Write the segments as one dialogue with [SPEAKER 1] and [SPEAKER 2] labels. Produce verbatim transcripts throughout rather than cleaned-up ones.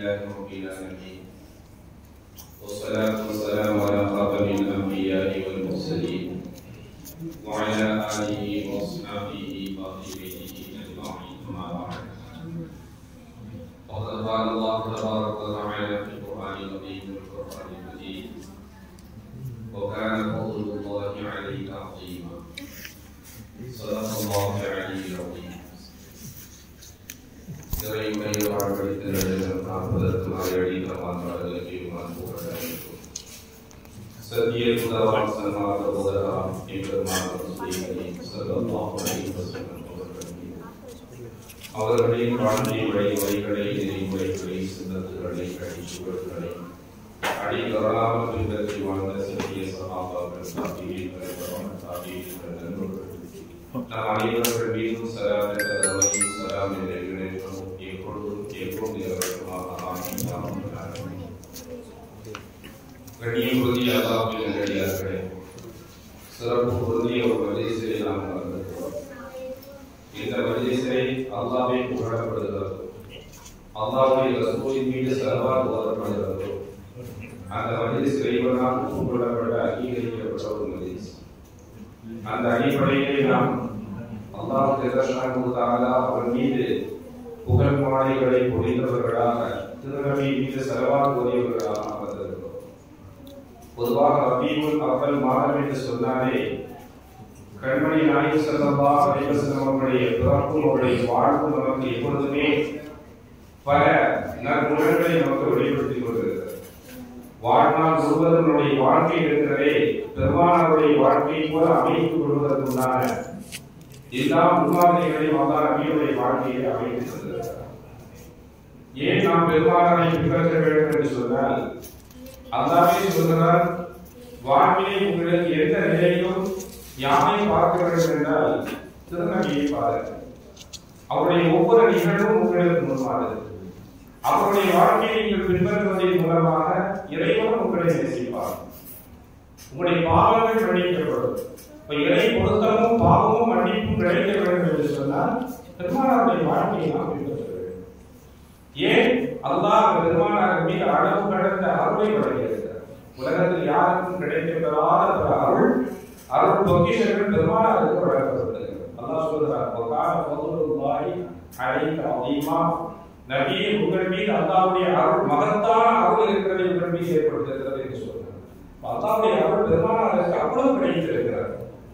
[SPEAKER 1] لله رب العالمين والصلاة والسلام على خاتم الأنبياء والمرسلين وعلى آله وأصحابه وأهل أجمعين أما بعد وقد قال الله تبارك وتعالى في القرآن العظيم والفرقان المجيد وكان فضل الله عليك عظيما صدق الله العلي العظيم இறைமையை வாழ்வழித்தல் காப்பதற்கு மறையடி தமான்களுக்கு மாண்புகளாயிருக்கும் சத்திய புதவான் சன்மார்க்க போதராம் எம்பெருமான் ரசூலுல்லாஹி ஸல்லல்லாஹு அலைஹி வஸல்லம் அவர்களின் வாழ்க்கை வழி வழிகளை நெறிமுறைகளை சிந்தனைகளை கடிச்சுவடுகளை அடிதொறாமல் பின்பற்றி வாழ்ந்த சத்திய சஹாபாக்கள் தாபிஈன்கள் தாபிஈன்கள் நண்பர்கள் நம் அனைவர்கள் மீதும் சலாம் என்ற கருணையும் சலாம் என்ற இணைப்பும் எப்பொழுதும் எப்போது இறக்கமாக ஆகினாலும் கண்ணியம் பொருந்திய அல்லாஹ்வின் நல்லடியார்களே, சிறப்பு பொருந்திய ஒரு மஜ்லிஸிலே நாம் வந்திருக்கிறோம். இந்த மஜ்லிஸிலே அல்லாஹ்வே புகழப்படுகிறது, அல்லாஹ்வுடைய ரசூலின் மீது ஸலவாத் ஓதப்படுகிறது. அந்த மஜ்லிஸ் இறைவனால் ஒப்புக்கொள்ளப்பட்ட அங்கீகரிக்கப்பட்ட ஒரு மஜ்லிஸ். அந்த அடிப்படையிலே நாம் அல்லாஹ் ஜல்லல்லாஹு தஆலா அவர் மீது புகழ் மாலைகளை பொழிந்தவர்களாக திருநபி மீது ஸலவாத் ஓதியவர்களாக அமர்ந்திருக்கிறோம். பொதுவாக ரபீஉல் அவ்வல் மாதம் என்று சொன்னாலே கண்மணி நாயகம் ஸல்லல்லாஹு அலைஹி வஸல்லம் அவருடைய பிறப்பும் அவருடைய வாழ்வும் நமக்கு எப்பொழுதுமே பல நற்குணங்களை நமக்கு வெளிப்படுத்திக் கொண்டிருக்கிறது. வாழ்நாள் முழுவதும் நம்முடைய வாழ்க்கை இருக்கிறதே பெருமானாருடைய வாழ்க்கையை போல அமைத்துக் கொள்வதற்குண்டான எல்லா முன்மாதிரிகளையும் அல்லாஹ் நபியுடைய வாழ்க்கையை அமைத்து தந்திருக்கிறார். ஏன் நாம் பெருமானாரை பின்பற்ற வேண்டும் என்று சொன்னால் அல்லாஹ்வே சொல்கிறார், வாழ்விலே உங்களுக்கு எந்த நிலையிலும் யாரை பார்க்க வேண்டும் என்றால் திருநபியை பாருங்கள். அவருடைய ஒவ்வொரு நிகழ்வும் உங்களுக்கு முன்மாதிரி. அவருடைய வாழ்க்கையை நீங்கள் பின்பற்றுவதன் மூலமாக இறைவன் உங்களை நேசிப்பார். உங்களுடைய பாவங்கள் மன்னிக்கப்படும். இப்ப இறை பொருத்தமும் பாவமும் மன்னிப்பும் கிடைக்க வேண்டும் என்று சொன்னால் பெருமானாருடைய வாழ்க்கையை நாம் பின்பற்ற வேண்டும். ஏன் அல்லாஹ் பெருமானார் மீது அளவு கடந்த அருளை வழங்கியிருக்கிறார். உலகத்தில் யாருக்கும் கிடைக்கப்பெறாத ஒரு அருள் அருள் பொக்கிஷங்கள் பெருமானாருக்கு வழங்கப்படுகிறது. அல்லாஹ் சொல்கிறார், வகான ஃபதுலுல்லாஹி அலைக அதீமா, நபியே உங்கள் மீது அல்லாஹ்வுடைய அருள் மகத்தான அருள் இருக்கிறது உங்கள் மீது ஏற்படுத்திருக்கிறது என்று சொல்றார். அல்லாஹ்வுடைய அருள் பெருமானாருக்கு அவ்வளவு கிடைத்திருக்கிறது.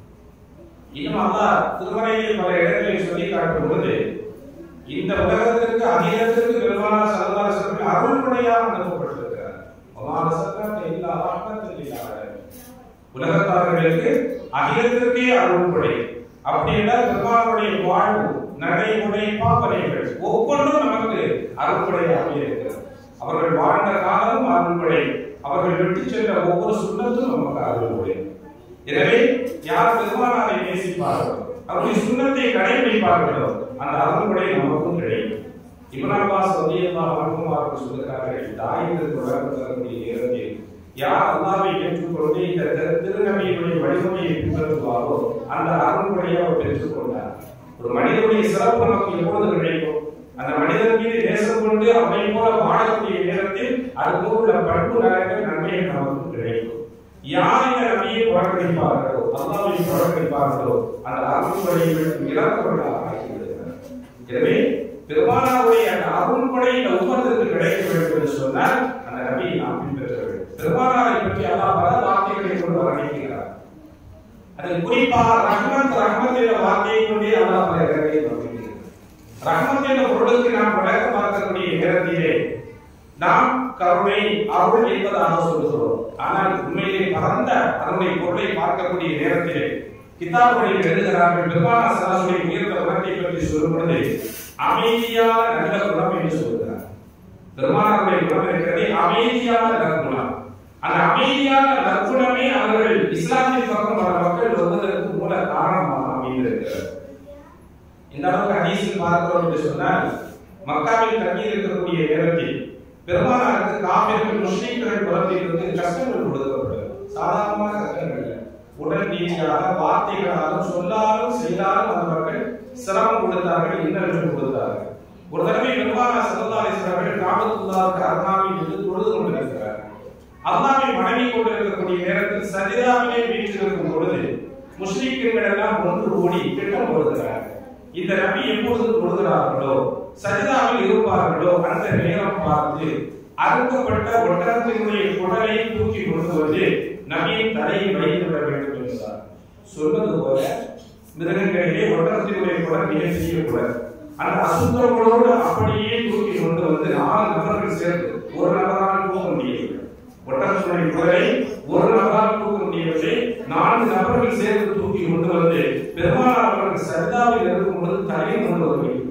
[SPEAKER 1] இன்னும் அல்லாஹ் திருமறையில் பல இடங்களில் சொல்லி காட்டும் பொழுது இந்த உலகத்திற்கு அகிலத்திற்கு பெருமானார் ஸல்லல்லாஹு அலைஹி வஸல்லம் அருள் கொடையாக அனுப்பப்பட்டிருக்கிறார். வமான சக்கரத்தை இல்லா ரஹ்மத்துல் லில் ஆலமீன், உலகத்தார்களுக்கு அகிலத்திற்கே அருள் கொடை. அப்படி என்றால் பெருமானாருடைய வாழ்வு நடைமுறை பாப்பனைகள் ஒவ்வொன்றும் நமக்கு அருள்படையாக இருக்கிறது. அவர்கள் வாழ்ந்த காலம் அருள்படை, அவர்கள் விட்டு சென்ற ஒவ்வொரு சுண்ணத்தும் நமக்கு அருள்படை. எனவே யார் பெருமானாரை நேசிப்பார்களோ அவருடைய சுண்ணத்தை கடைபிடிப்பார்களோ அந்த அருள்படை நமக்கும் கிடைக்கும். இப்னு அப்பாஸ் ரலியல்லாஹு அன்ஹு அவர்கள் சொல்கிறார்கள், தாயிற்கு வளர்ந்து தரக்கூடிய நேரத்தில் யார் அல்லாஹ்வை ஏற்றுக்கொண்டு இந்த திருநபியினுடைய வழிமுறையை பின்பற்றுவாரோ அந்த அருள்படையை அவர் பெற்றுக் கொண்டார். ஒரு மனிதனுடைய சிறப்பு நமக்கு எப்பொழுது கிடைக்கும்? அந்த மனிதன் மீது நேசம் கொண்டு அவனை போல வாழக்கூடிய நேரத்தில் அது போல பண்பு நலன்கள் நன்மைகள் நமக்கு கிடைக்கும். யார் இந்த நபியை புறக்கணிப்பார்களோ அல்லாஹ்வை புறக்கணிப்பார்களோ அந்த அருள்படைகள் இழப்பவர்களாக ஆகிவிடுகிறார். எனவே பெருமானாருடைய அந்த அருள்படை இந்த உம்மத்திற்கு கிடைக்க வேண்டும் என்று சொன்னால் அந்த நபியை நாம் பின்பற்ற வேண்டும். பெருமானாரை பற்றி அல்லாஹ் பல வார்த்தைகளை கொண்டு வர்ணிக்கிறார். அதில் குறிப்பாக ரஹ்மத் ரஹ்மத் என்ற வார்த்தையை கொண்டே அல்லாஹ் பல இடங்களில் வர்ணிக்கிறார். ரஹ்மத் என்ற பொருளுக்கு நாம் விளக்கம் பார்க்கக்கூடிய நேரத்திலே நாம் கருணை அருள் என்பதாக சொல்கிறோம். ஆனால் உண்மையிலே பரந்த அதனுடைய பொருளை பார்க்கக்கூடிய நேரத்திலே கிதாபுகளில் எழுதுகிறார்கள், பெருமானார் ஸல்லல்லாஹு அலைஹி வஸல்லம் உயர்ந்த குணத்தை பற்றி சொல்லும் பொழுது அமைதியான நல்ல குணம் என்று சொல்கிறார். பெருமானாருடைய குணம் இருக்கிறது அமைதியான நற்குணம். அந்த அமைதியான நற்குணமே அவர்கள் இஸ்லாத்தின் பக்கம் பல மக்கள் வருவதற்கு மூல காரணமாக அமைந்திருக்கிறது. இந்த அளவுக்கு ஹதீஸில் பார்க்கிறோம் என்று சொன்னால் மக்காவில் தங்கி இருக்கக்கூடிய நேரத்தில் பெருமானாருக்கு காபிர்கள் முஸ்லிம்கள் புறத்திலிருந்து கஷ்டங்கள் கொடுக்கப்பட்டது. சாதாரணமான கஷ்டங்கள் இல்லை, உடல் ரீதியாக வார்த்தைகளாலும் சொல்லாலும் செய்தாலும் அந்த மக்கள் சிரமம் கொடுத்தார்கள், இன்னல்கள் கொடுத்தார்கள். ஒரு தடவை பெருமானார் ஸல்லல்லாஹு அலைஹி அவர்கள் காபத்துல்லாஹ்வுக்கு அருகாமையில் இருந்து தொழுது கொண்டிருக்கிறார். அல்லாஹ்வை வணங்கி கொண்டிருக்கக்கூடிய நேரத்தில் சஜிதாவிலே வீற்றிருக்கும் பொழுது முஸ்லிம்கள் எல்லாம் ஒன்று கூடி திட்டம் போடுகிறார்கள். இந்த நபி எப்பொழுது தொழுகிறார்களோ சஜிதாவில் இருப்பார்களோ அந்த நேரம் பார்த்து அறுக்கப்பட்ட ஒட்டகத்தினுடைய குடலை தூக்கி கொண்டு வந்து நபியின் தலையை வைத்து விட வேண்டும் என்றார். சொல்வது போல மிருகங்களிலே ஒட்டகத்தினுடைய குடல் மிக சிறிய குடல். அந்த அசுத்தங்களோடு அப்படியே தூக்கி கொண்டு வந்து நாலு நபர்கள் சேர்ந்து ஒரு நபரால் தூக்க முடியவில்லை. ஒட்டகத்தினுடைய குடலை ஒரு நபரால் தூக்க முடியவில்லை. நான்கு நபர்கள் சேர்ந்து தூக்கி கொண்டு வந்து பெருமானார் அவர்கள் சஜிதாவில் இருக்கும் பொழுது தலையை கொண்டு வருகிறார்.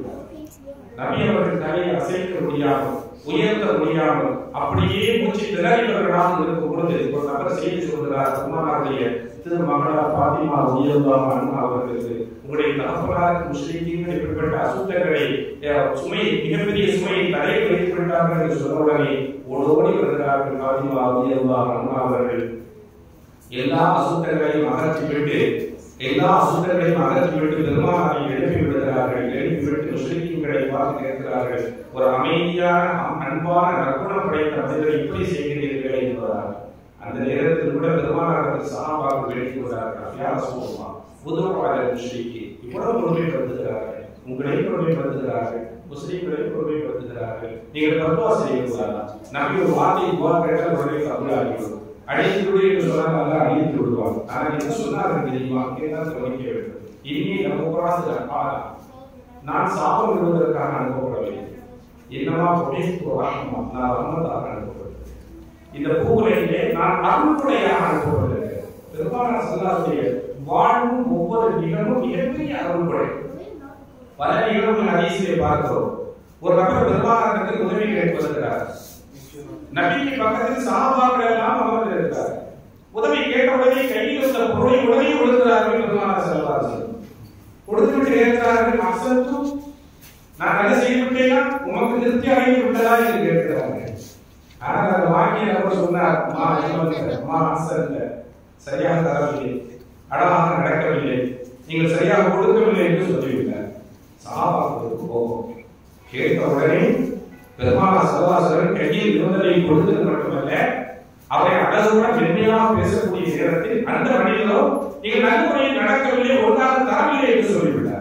[SPEAKER 1] நபி அவர்கள் தலையை அசைக்க முடியாமல் உயர்த்த முடியாமல் அப்படியே மூச்சு திணறியவர்களாக இருக்கும் பொழுது ஒரு நபர் செய்தி சொல்கிறார். பெருமானாருடைய திருமகளார் பாத்திமா ரலியல்லாஹு அன்ஹா அவர்களுக்கு உங்களுடைய தகப்பனாருக்கு முஸ்லிம்கள் இப்படிப்பட்ட அசுத்தங்களை சுமை மிகப்பெரிய சுமையை தலையில் வைத்து விட்டார்கள் என்று சொன்ன உடனே ஓடோடி வருகிறார்கள். பாத்திமா ரலியல்லாஹு அன்ஹா அவர்கள் எல்லா அசுத்தங்களையும் அகற்றிவிட்டு எல்லா அசுத்தங்களையும் அகற்றிவிட்டு பெருமானாரை எழுப்பி விடுகிறார்கள். எழுப்பிவிட்டு முஸ்லிம்களை பார்த்து கேட்கிறார்கள், ஒரு அமைதியான அன்பான நற்குணம் படைத்த மனிதரை இப்படி செய்கிறீர்கள் என்பதால் அந்த நேரத்தில் கூட பெருமானார்கள் சஹாபாக்கள் வேண்டிக் கொண்டார்கள். யார் சொல்லுவான் புதுவாக முஸ்லிக்கு இவ்வளவு பொறுமைப்படுத்துகிறார்கள், உங்களை பொறுமைப்படுத்துகிறார்கள், முஸ்லிம்களை பொறுமைப்படுத்துகிறார்கள், நீங்கள் பத்வா செய்யக்கூடாதா? நபி ஒரு வார்த்தை துவா கேட்டால் உடனே கபூலாகிவிடும். அழைத்து விடு என்று சொன்னால் அல்ல அழித்து விடுவார். ஆனால் என்ன சொன்னார்கள் தெரியுமா? கேட்டால் கவனிக்க வேண்டும். இனி நமக்கு நான் சாபம் விடுவதற்காக அனுப்பப்படவில்லை. என்னமா பொடிமா நான் ரஹ்மத்தாக அனுப்பப்பட்டேன். இந்த பூவுலையிலே நான் அருள்கொடையாக அனுப்பப்பட்டிருக்கிறேன். பெருமானார் ஸல்லல்லாஹு வாழும் ஒவ்வொரு நிகழ்வும் மிகப்பெரிய அருள்கொடை. பல நிகழ்வுகள் ஹதீஸிலே பார்க்கிறோம். ஒரு நபர் பெருமானாருக்கு உதவி கேட்பதற்காக நபிக்கு பக்கத்தில் சஹாபாக்கள் எல்லாம் அமர்ந்து இருக்கிறார். உதவி கேட்ட உடனே கையில் இருந்த பொருளை உடனே கொடுக்கிறார்கள். பெருமானார் ஸல்லல்லாஹு அலைஹி வஸல்லம் கொடுத்துவிட்டு கேட்கிறார்கள், அசத்து நான் நல்ல செய்து விட்டேனா, உமக்கு திருப்தி அடைந்து விட்டதா என்று கேட்கிறார்கள். ஆனால் அந்த வாக்கிய நபர் சொன்னார், மா மா அசல்ல சரியாக தரவில்லை, அழகாக நடக்கவில்லை, நீங்கள் சரியாக கொடுக்கவில்லை என்று சொல்லிவிட்டார். சஹாபாக்களுக்கு கோபம். கேட்ட உடனே பெருமானார் ஸல்லல்லாஹு அலைஹி வஸல்லம் கையில் இருந்ததை கொடுத்தது மட்டுமல்ல, அவரை அழகுடன் மென்மையாக பேசக்கூடிய நேரத்தில் அந்த மனிதரோ நீங்கள் நல்ல முறையில் நடக்கவில்லை, ஒன்றாக தரவில்லை என்று சொல்லிவிட்டார்.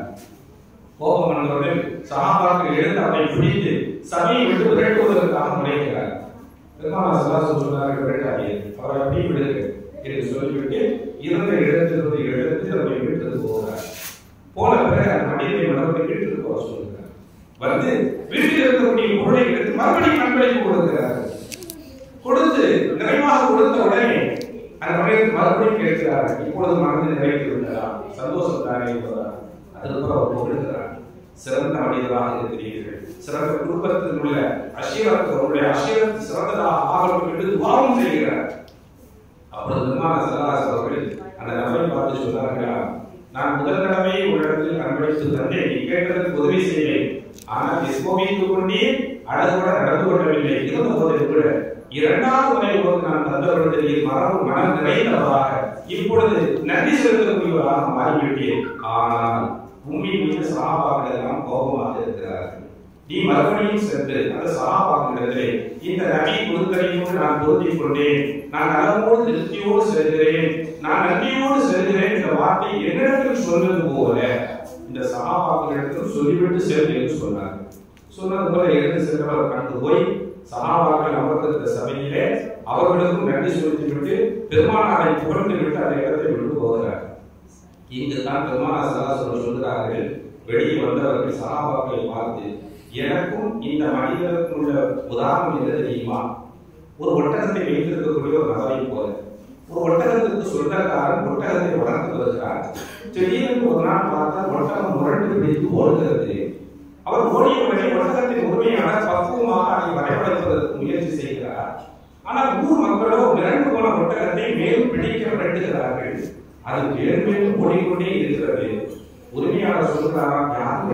[SPEAKER 1] கோபம் வந்தவுடன் சஹாபாக்கள் எழுந்து அவரை பிடித்து சபையை விட்டு விரட்டுவதற்காக முறைக்கிறார். பெருமானார் ஸல்லல்லாஹு அலைஹி வஸல்லம் சொன்னார்கள், விரட்டாதே, அவரை அப்படி விடுங்க என்று சொல்லிவிட்டு இருந்த இடத்திலிருந்து எடுத்து அவரை வீட்டுக்கு போகிறார். போன பிறகு அந்த மனிதனை மறுபடியும் வீட்டுக்கு போக சொல்கிறார். வந்து வீட்டில் இருக்கக்கூடிய பொருளை எடுத்து மறுபடியும் நண்பர்களுக்கு கொடுக்கிறார்கள். கொடுத்து நிறைவாக கொடுத்த உடனே அந்த மனிதன் மறுபடியும் கேட்கிறார்கள், இப்பொழுது மனது நிறைவேற்றி விட்டதா, சந்தோஷம் தானே என்பதா? அதுக்கப்புறம் அவர் புகழ்கிறார், சிறந்த மனிதராக இருக்கிறீர்கள், சிறந்த குடும்பத்தில் உள்ள அஷீரத்து உங்களுடைய அஷீரத்து சிறந்ததாக ஆகட்டும் என்று துவாவும் செய்கிறார். அப்பொழுது பெருமானார் ஸல்லல்லாஹு அலைஹி வஸல்லம் அவர்கள் அந்த நபரை பார்த்து சொன்னார்களா, நான் முதல் தடவை உங்களிடத்தில் அன்பளித்து தந்தேன், நீ கேட்டதற்கு உதவி செய்வேன், ஆனால் விஸ்வமித்துக் கொண்டே அழகுடன் நடந்து கொள்ளவில்லை. இருந்த போதிலும் கூட இரண்டாவது முறை போது நான் தந்தவர்களில் மரம் மனம் நிறைந்தவராக இப்பொழுது நன்றி செலுத்தக்கூடியவராக மாறிவிட்டேன். ஆனால் உண்மையின் மீது சஹாபாக்கள் எல்லாம் கோபமாக இருக்கிறார்கள். நீ மறுபடியும் சென்று அந்த சஹாபாக்களிடத்திலே இந்த நபி கொடுத்ததை கொண்டு நான் பொருத்திக் கொண்டேன், நான் நலமோடு திருப்தியோடு செல்கிறேன், நான் நன்றியோடு செல்கிறேன் என்ற வார்த்தை என்னிடத்தில் சொன்னது போல இந்த சஹாபாக்களிடத்தில் சொல்லிவிட்டு செல் என்று சொன்னார். சொன்னது போல எழுந்து சென்றவர் கண்டு போய் சஹாபாக்கள் அமர்ந்திருந்த சபையிலே அவர்களுக்கும் நன்றி செலுத்திவிட்டு பெருமானாரை புகழ்ந்து விட்டு அந்த இடத்தை விட்டு போகிறார். இங்குதான் பெருமானார் ஸல்லல்லாஹு அலைஹி வஸல்லம் சொல்கிறார்கள், வெளியே வந்தவர்கள் சஹாபாக்களை பார்த்து, எனக்கும் இந்த மனிதருக்கும் உள்ள உதாரணம் என்ன தெரியுமா? ஒரு ஒட்டகத்தை வைத்திருக்கக்கூடிய ஒரு நபரை போல. ஒரு ஒட்டகத்திற்கு சொந்தக்காரன் ஒட்டகத்தை வளர்த்து வருகிறார். திடீரென்று ஒரு நாள் பார்த்தால் ஒட்டகம் முரண்டு பிடித்து ஓடுகிறது. அவர் ஓடிய உடனே ஒட்டகத்தின் உரிமையான பக்குவமாக அதை வரைபடுத்துவதற்கு முயற்சி செய்கிறார். ஆனால் ஊர் மக்களோ மிரண்டு போன ஒட்டகத்தை மேலும் பிடிக்க விரட்டுகிறார்கள். அது மேலும் மேலும் ஓடிக்கொண்டே இருக்கிறது. உரிமையாளர் சொல்கிறாரா, யாரும்